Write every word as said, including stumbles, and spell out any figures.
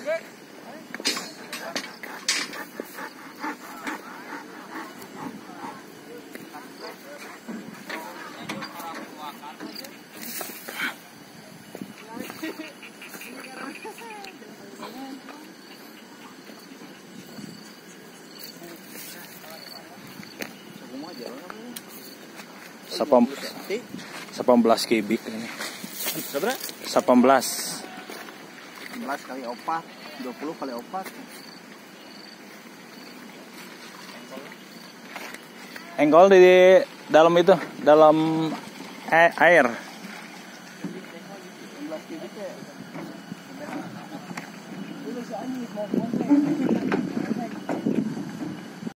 delapan belas kubik ini. Berapa? delapan belas. delapan belas kali opat, dua puluh kali opat. Enggol di dalam itu, dalam air. enam belas kubik ya.